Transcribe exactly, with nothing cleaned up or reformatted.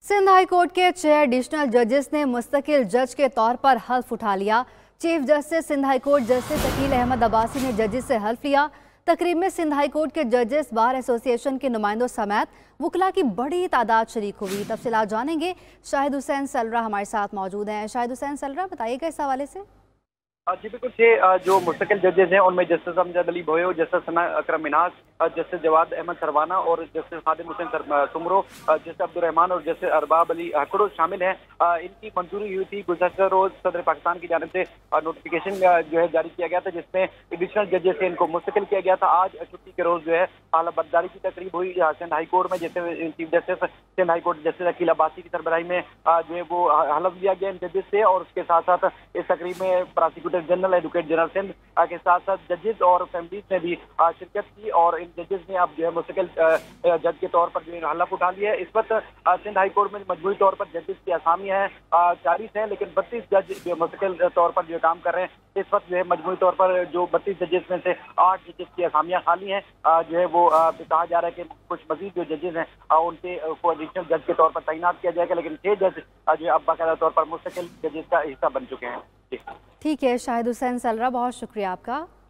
Sindh high court के छह additional जजेस ने मुस्तकिल जज के तौर पर हल्फ उठा लिया। Chief justice Sindh high court justice Aqeel Ahmed Abbasi ने जजेस से हल्फ लिया। तकरीब में सिंध हाई कोर्ट के जजेस बार एसोसिएशन के नुमाइंदों समेत वकला की बड़ी तादाद शरीक हुई। तफसीलात जानेंगे, शाहिद हुसैन सलरा हमारे साथ मौजूद हैं। शाहिद हुसैन सलरा, बताइएगा इस हवाले से। जी बिल्कुल, छह जो मुस्तकिल जजेस हैं उनमें justice Amjad Ali Bohio, justice Sana Akram Minhas, justice Jawad Ahmed Sarwana और जस्टिस खादिम हुसैन सुमरो, जस्टिस अब्दुल रहमान और जस्टिस अरबाब अली हकड़ो शामिल हैं। इनकी मंजूरी हुई थी। गुज़श्ता रोज सदर पाकिस्तान की जानिब से नोटिफिकेशन जो है जारी किया गया था, जिसमें एडिशनल जजेस से इनको मुस्तकिल किया गया था। आज छुट्टी के रोज जो है आला बरदारी की तकरीब हुई सिंध हाई कोर्ट में, जिससे chief justice Sindh high court justice Aqeel Abbasi की सरबराही में जो है वो हलफ लिया गया इन जजेस से। और उसके साथ साथ इस तकरीब में prosecutor general, advocate general Sindh के साथ साथ जजेस और फैमिलीज ने भी शिरकत की और इन जजेस ने अब जो है मुस्तकिल जज के तौर पर जो है हलफ उठा लिया है। इस वक्त सिंध हाई कोर्ट में मजबूरी तौर पर जजेस की असामियां हैं चालीस हैं, लेकिन बत्तीस जज जो मुस्तकिल तौर पर जो काम कर रहे हैं। इस वक्त जो है मजबूरी तौर पर जो बत्तीस जजेस में से आठ जजेस की असामियां खाली हैं। जो है वो कहा जा रहा है कि कुछ मजीद जो जजेस हैं उनके को एडिशनल जज के तौर पर तैनात किया जाएगा, लेकिन छह जज जो है अब बाकायदा तौर पर मुस्तकिल जजेस का हिस्सा बन चुके हैं। ठीक है शाहिद हुसैन सलरा, बहुत शुक्रिया आपका।